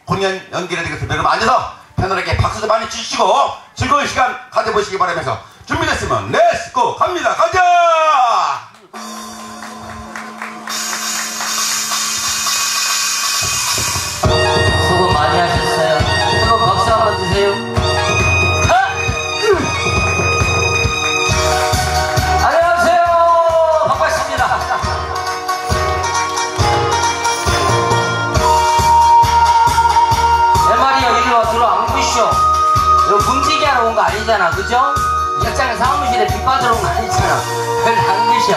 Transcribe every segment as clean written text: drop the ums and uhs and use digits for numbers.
공연 연기를 되겠습니다. 여러분 앉아서 편안하게 박수도 많이 치시고 즐거운 시간 가져보시기 바라면서 준비됐으면 렛츠고 갑니다. 가자! 수고 많이 하셨어요. 한번 박수 한번 주세요. 안녕하세요. 반갑습니다. 내 말이요, 이리 와 들어 안 부셔. 이거 굶지게 하러 온 거 아니잖아, 그죠? 역장 사무실에 비 빠져 온 거 아니잖아. 그걸 안 부셔.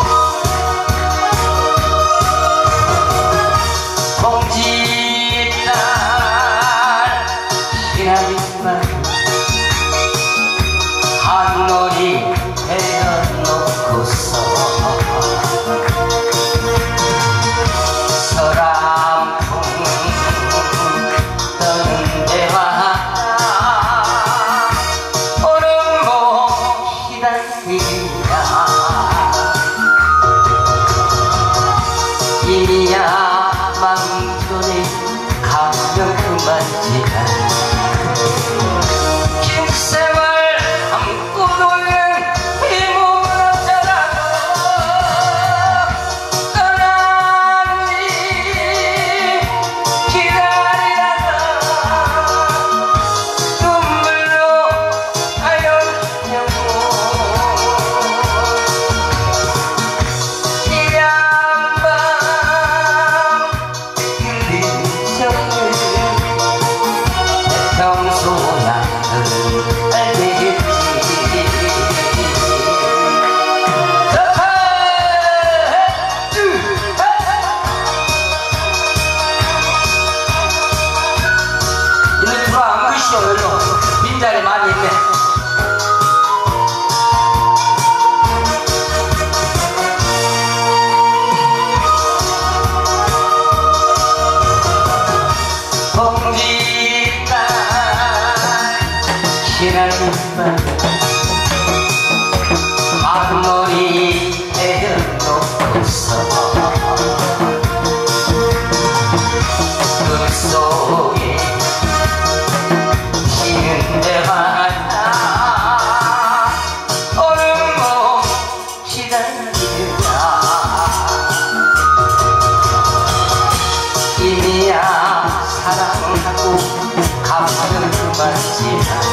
봉지날 지나지만 한놀이 해놓고서 서람풍 떠는 데와 오는 봄 기다리라 이미야 마음전에 가면 그만지다 긴 세월 안고 노는 이 몸은 어쩌라고 떠나니 기다리다가 눈물로 하였냐고 이량밤 평소야 알겠지. 일로 들어와 안 그시오. 일로 빈자리 많이 있네. 봉지날 지나지만 앞머리 내려놓고서 그 속에 피는 데만 오는 봄 기다리라 이미야 사랑하고 가면 그만지라